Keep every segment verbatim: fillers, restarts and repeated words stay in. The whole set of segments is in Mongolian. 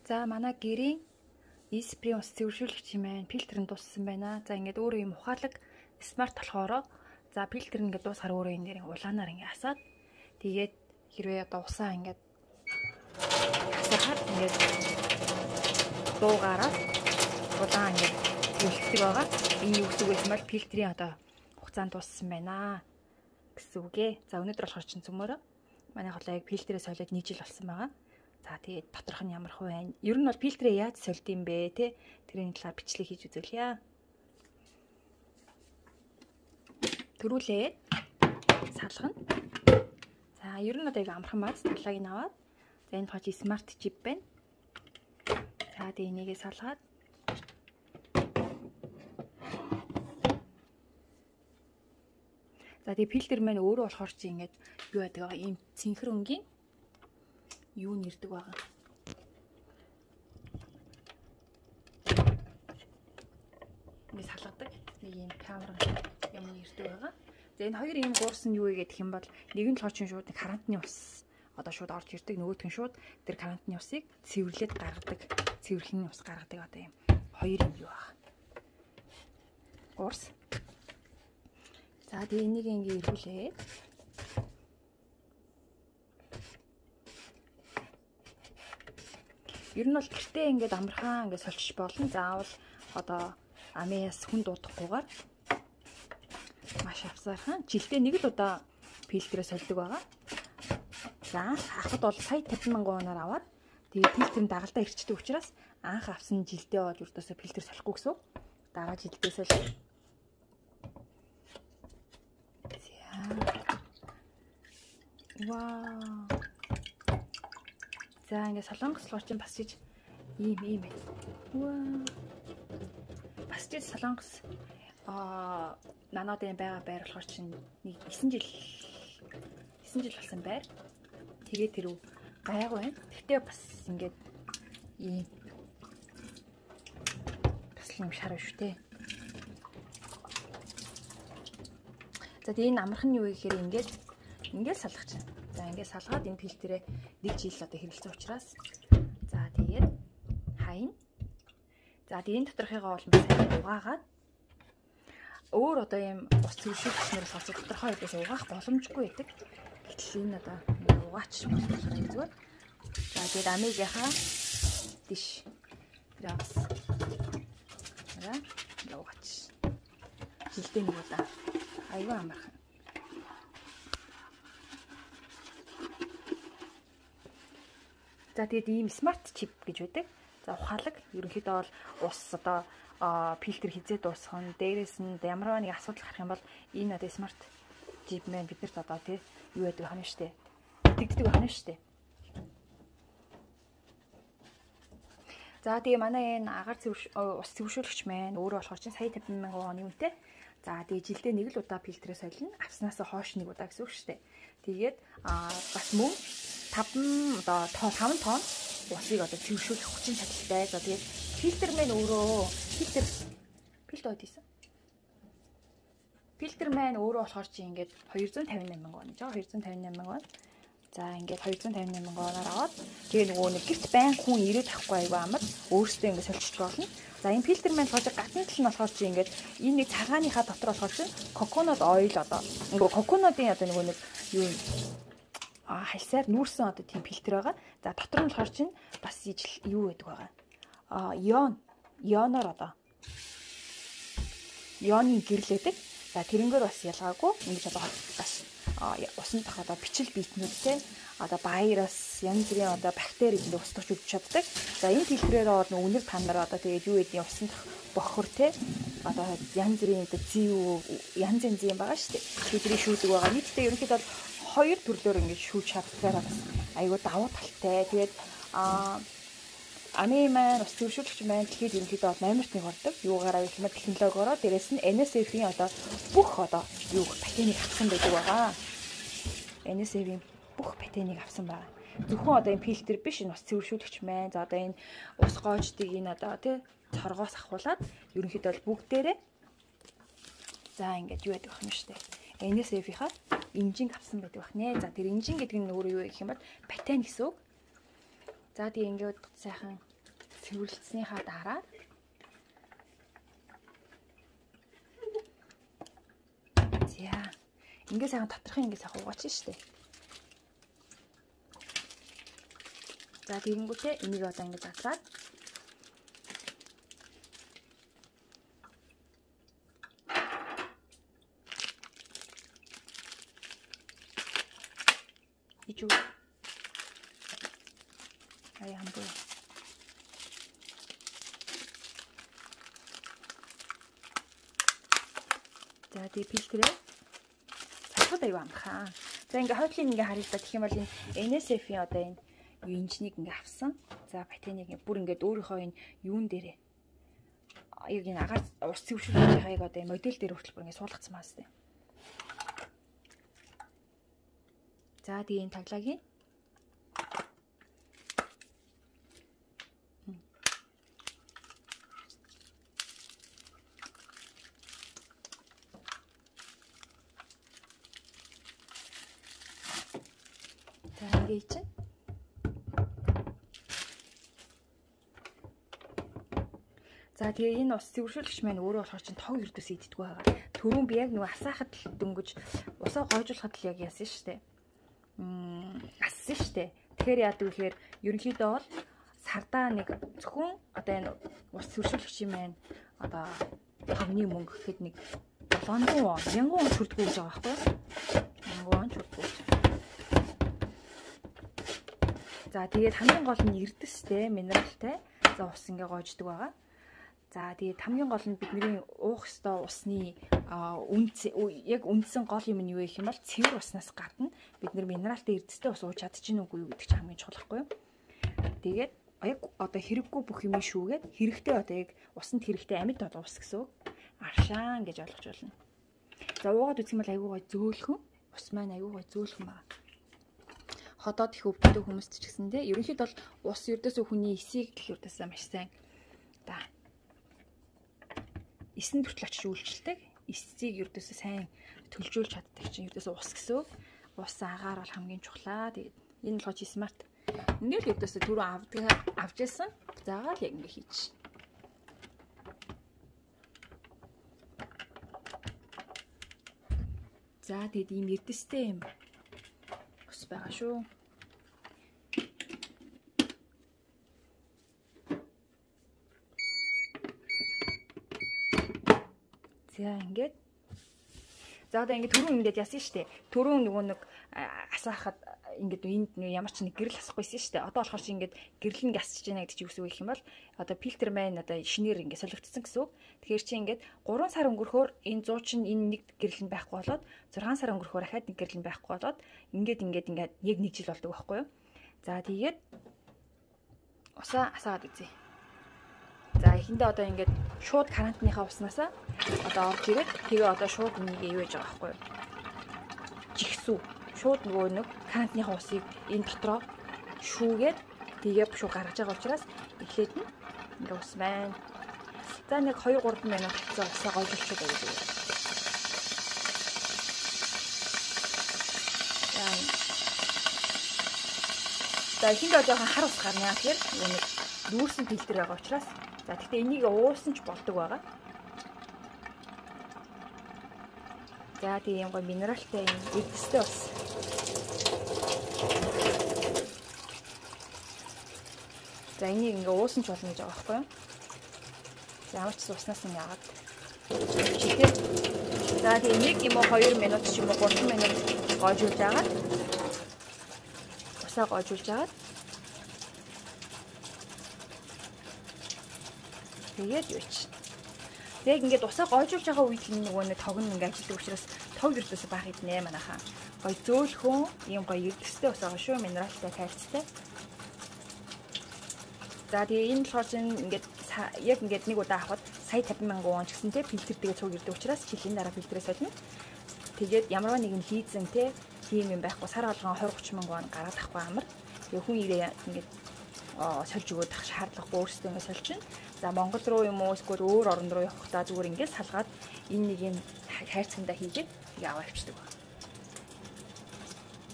За манай гэрийн E-Spray ус цэвэршүүлэгч юм байна. Фильтр нь дууссан байна. За ингээд өөрөө юм ухаалаг смарт болохоор за фильтр нь ингээд дуусахаар өөрөө энэ дээр улаанаар ингээд асаад тэгээд хэрвээ одоо усаа ингээд асахаар ингээд дуугаараа удаан ингээд үлддэг байгаа. Энэ юу гэсэн үг вэ гэвэл фильтрийн одоо хугацаанд дууссан байна гэсэн үг ээ. За өнөөдөр болохоор чинь цөмөрөө манай хоолоо яг фильтрээ солиод нэг жил болсон байгаа. За тэгээд доторх нь ямар хөө байна? Ер нь бол фильтрээ яаж сольд юм бэ те? Тэрийн талаар бичлэг хийж үзүүлье. Төрүүлээ. Салгана. За ер нь одоо яг амархан бац талааг нь аваад за энэ тохиолдолд смарт чип байна. За тэгээд энийгээ салгаад за тэгээд фильтр маань өөрөө болохоор чи ингээд юу яадаг байгаа ийм цэнхэр өнгийн юу нэрдэг байгаа. Нэг салгадаг. Нэг юм камера юм нэрдэг байгаа. За энэ хоёр юм гуурс нь юу вэ гэх юм бол нэг нь лоочин шууд нэг карантины ус одоо шууд орж ирдэг, нөгөөх нь шууд тэр карантины усыг цэвэрлээд гаргадаг. Цэвэрлэхний ус гаргадаг одоо юм хоёр юм юу байгаа. Гуурс. За тэгээ энийг ингээ эргүүлээ. Ер нь бол гэртээ ингээд амархан ингээд сольчих болно. Заавал одоо амиас хүн дуудахгүйгээр маш авсаархан жилдээ нэг л удаа фильтрээ сольдог байгаа. За авахд бол сая тавьсан мянган воноор аваад тэгээд фильтрийн дагалдаа ирчдэг учраас анх авсан жилдээ бол өрдөөсөө фильтр солихгүй гэсэн. Дараа жилдээ солих. Вау. За ингээд солонгос болохоор чинь бас чиж ийм ийм байна. Вау. Бас чиж солонгос аа нанодын байгаа байр болохоор чинь нэг9 жил9 жил болсон байр. Тэгээ тэр үү гайгүй байна. Гэхдээ бас ингээд ийм бас юм шар шүү дээ. За тэгээ энэ амархан юу гэхээр ингээд ингээд салгах чинь. За ингээд салгаад энэ фильтрээ нэг жил одоо хэрэглэсэн учраас за тэгээд хайн. За тэгээд энэ доторхыгаа бол сайн угаагаад өөр одоо юм ус цэвэршүүлэгчнээс олж доторхоо хэдээс угаах боломжгүй байдаг. Гэтэл энэ одоо угаач болох юм зүгээр. За тэгээд амигийнхаа диш грамс. За угаач. Жилдээ нэг удаа аюу амархан. За тэгээд ийм смарт чип гэж байдаг. За ухаалаг ерөнхийдөө бол ус одоо фильтр хизээ дуусах нь дээрээс нь ямар нэг асуудал гарах юм бол энэ одоо смарт чип маань биднэрт одоо тий юу яадаг хана штэ. Тэгдэг хана штэ. За тэгээ манай энэ агаар ус цэвэршүүлэгч маань өөрөө болохоор чинь сая тавьсан мянган вон үнэтэй. За тэгээ жилдээ нэг л удаа фильтрээ солино. Авснаас хойш нэг удаа гэсэн үг штэ. Тэгээд аа бас мөн таван одоо таван тонн усыг одоо цэвэршүүлэх хүчин чадалтай. За тэгээд фильтр маань өөрөө фильтр фильтр одисэн. Фильтр маань өөрөө болохоор чи ингээд хоёр зуун тавин восемь мянган вон. Жаа хоёр зуун тавин восемь мянган вон. За ингээд хоёр зуун тавин восемь мянган воноор аваад тэгээ нөгөө нэг гэрт байн хүн ирээд авахгүй аюу амар өөрөөсөө ингээд сольчих болно. За энэ фильтр маань болохоор гадны тал нь болохоор чи ингээд энэ нэг цагааныхаа дотор болохоор чи коконод ойл одоо нөгөө коконодын одоо нөгөө нэг юу юм а хальсаар нүүрсэн одоо тийм фильтр байгаа. За дотор нь болохоор чинь бас ижил юу гэдэг байгаа. А ион ионоор одоо ионы гэрлээдэг. За тэрнгээр бас ялгаагүй ингэж одоо бас усан дах одоо бичил биетнүүдтэй одоо вирус янз бүрийн одоо бактери гэдэг устгах үүсэж чаддаг. За энэ фильтрээр бол өнөр танаар одоо тэгээд юу гэдэг усан дах бохор те одоо янз бүрийн одоо зэв янз янз юм байгаа шүү дээ. Фильтрийг шүүдэг байгаа. Нийтдээ ерөнхийдөө хоёр төрлөөр ингэж шүүж чаддгаараа бас айгүй давуу талтай. Тэгээд аа ами маань ус цэвэршүүлэгч маань тэгэхээр ерөнхийдөө номерт нэг ордог. Юугаараа гэх юм бол технологиороо дээрэс нь эн эс эф-ийн одоо бүх одоо юу патентыг авсан байдаг байгаа. эн эс эф-ийн бүх патентыг авсан байгаа. Зөвхөн одоо энэ фильтр биш энэ ус цэвэршүүлэгч маань за одоо энэ ус гоождыг энэ одоо тий цоргоос ахуулаад ерөнхийдөө бүгдээрээ за ингэж юу яадаг юм шүү дээ. эн эс эф-ийнхаа инжинг авсан байдаг бахнэ. За тэр инжин гэдэг нь өөрөө юу гэх юм бол патент гэсэн үг. За тийм ингээд сайхан цэвэрлэснийхаа дараа за ингээд сайхан доторхын ингээд сайхан угаач штэ. За тэгэнгүүтээ энийг одоо ингээд задлаад ижүү ай хамбуу. За тий фильтрээ цахад аюу амархан. За ингээ хойдлын ингээ харъя та гэх юм бол энэ эн эс эф-ийн одоо энэ юу инжнийг ингээ авсан. За батеныг бүр ингээд өөрийнхөө энэ юун дээрээ яг энэ агаар ус цэвэршүүлэх хаяг одоо энэ модель дээр хүртэл бүр ингээ суулгацсан маа зү. За тэгээ энэ таглагийн за ингээ чинь за тэгээ энэ ус цэвэршүүлэгч маань өөрөө болохоор чинь тог ердөөс иддэг байгаа. Төрүүн би яг нөгөө асаахад л дөнгөж усаа гойжуулахад л яг яасан шүү дээ. Мм ассан шүү дээ. Тэгэхээр яадаг вэ гэхээр ерөнхийдөө бол сардаа нэг зөвхөн одоо энэ ус цэвэршүүлэгчийн маань одоо хавны мөнгө гэхэд нэг долоон вон мянган вон хүрдэггүй гэж байгаа байхгүй юу? мянган вон хүрдэггүй. За тэгээд хамгийн гол нь эрдэстэй, минералтай. За ус ингээ гоождөг байгаа. За тэгээд хамгийн гол нь бидний уух ёстой усны үнц яг үндсэн гол юм нь юу гэх юм бол цэвэр уснаас гадна бид нэр минералтай эрдэстэй ус ууж чадчихна уугүй юу гэдэг чинь хамгийн чухал байхгүй юу. Тэгээд яг одоо хэрэггүй бүх юм шүүгээд хэрэгтэй одоо яг усанд хэрэгтэй амьд бол ус гэсэн үг. Аршаан гэж ойлгож байна. За уугаад үзэх юм бол айгүй гой зөөлхөн. Ус маань айгүй гой зөөлхөн байна. Ходоод их өвддөг хүмүүст ч гэсэн те ерөнхийдөө бол ус ердөөсөө хүний эсийг гэх ердөөсөө маш сайн да эсэнд хүртэл очиж үйлчлдэг. Эсцийг ердөөсөө сайн төлжүүлж чаддаг чинь ердөөсөө ус гэсэн. Ус агаар бол хамгийн чухлаа. Тэгээд энэ болохоо смарт. Ингээл ердөөсөө түрүү авдаг авч яасан. Заагаад яг ингээ хийчих. За тэгээд ийм эрдэстэй юм ус байгаа шүү. За ингээд. За одоо ингээд түрүүн ингээд яасан штэ. Түрүүн нөгөө нэг асаахад ингээд энд ямар ч нэг гэрэл асахгүйсэн штэ. Одоо болохоор чи ингээд гэрэл нь асчих жана гэдэг чи юу гэсэн үг гэх юм бол одоо фильтр маань одоо шинээр ингээд солигдсон гэсэн үг. Тэгэхээр чи ингээд гурван сар өнгөрөхөөр энэ зууч нь энэ нэг гэрэл нь байхгүй болоод зургаан сар өнгөрөхөөр ахаад нэг гэрэл нь байхгүй болоод ингээд ингээд ингээд яг нэг жил болдог байхгүй юу. За тэгээд усаа асаагаад үзье. За эхэндээ одоо ингээд шууд карантиныхаа уснасаа одоо орж ирээд тэгээ одоо шууд энийг юу яаж байгаа байхгүй юу? Жигсүү. Шууд нөгөө нэг карантиныхаа усыг энэ дотроо шүүгээд тэгээ шууд гаргаж байгаа учраас эхлээд нь ингээ ус байна. За нэг хоёр гурав минут хэвчээ усаа гойжуулчихад байгаа юм. За эхэндээ жоохон хар ус гарна. Тэгэхээр нэг нүүрсэн фильтр байгаа учраас за гэхдээ энийг уусан ч болдог байгаа. За тийм гоо минералтай юм эрдэстэй ус. За энийг ингээ уусан ч болно гэж байгаа байхгүй юу? Ямар ч уснаас ингээ аваад чигээр. За тийм нэг юм уу хоёр минут ч юм уу гурван минут гойжуулж агаад усаа гойжуулж агаад тэгээд юу ч. Яг ингээд усаа гойжуулж байгаа үед л нөгөө нэг тог нь ингээд ажилтдаг учраас тог ердөөсөө баах иднэ манайхаа. Гой зөөлхөн ийм гой эрдэстэй ус байгаа шүү, минералтай, кальцтай. За тэгээ энэ болохоор чинь ингээд яг ингээд нэг удаа авахд сая тавин мянган вон ч гэсэн те фильтр тэгээ цуг ирдэг учраас жилийн дараа фильтрээ солино. Тэгээд ямарваа нэгэн хийцэн те тийм юм байхгүй сар болгон двадцать тридцать мянган вон гараад ахгүй амар. Тэгээ хүн ирээ ингээд сольж өгөөд ах шаардлагагүй өөрсдөө ингээд сольчихно. За Монгол руу юм уу эсвэл өөр орн руу явахдаа зүгээр ингээд салгаад энэ нэг юм хайрцагтаа хийгээд тэгээ аваа авчдаг байна.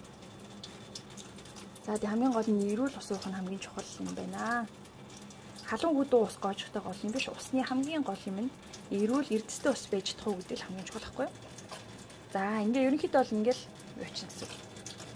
За тэгээ хамгийн гол нь эрүүл ус уух нь хамгийн чухал юм байна. халуун хөдөө ус гоожохтой гол юм биш. Усны хамгийн гол юм нь эрүүл эрдэстэй ус байж чадах уу гэдэг л хамгийн чухал байхгүй юу? За ингээ ерөнхийдөө бол ингээл явчихна гэсэн үг.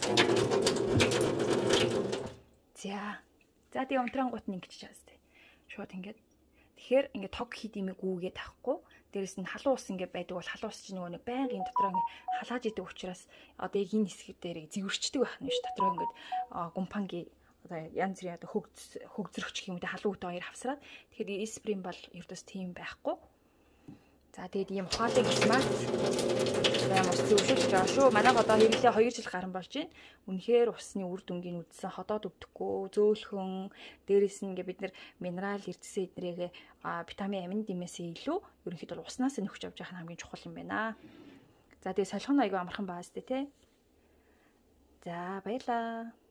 За. За тэгээ унтраангууд нь ингэж чаас тээ. Шууд ингээд. Тэгэхээр ингээд тог хид имийг гүүгээд авахгүй. Дээрэс нь халуун ус ингээд байдаг бол халуун ус чинь нөгөө нэг байнгын дотроо ингээд халааж идэг учраас одоо яг энэ хэсэг дээрээ зэвэрчдэг байх нь ш. Дотроо ингээд гумпангийн одоо янз бүрийн одоо хөгц хөгзөрөгч гэх юм уу халуун хөтөө хоёр хавсраад. Тэгэхээр эсприн бол ердөөс тийм байхгүй. За тэгээд ийм ухаалаг гисмас юм ус зөвшөөрч байгаа шүү. Манайх одоо хэвлээ хоёр жил гарсан болж байна. Үнэхээр усны үр дүнгийн үдсэн ходоод өвдөхгүй, зөөлхөн, дээрээс нь ингээ бид нар минерал, эрдэсээ эднэрээ витамин, амин дэмээсээ илүү ерөнхийдөө уснаас нөхж авч явах нь хамгийн чухал юм байна. За тэгээд солихын аягүй амархан баас тээ. За баярлаа.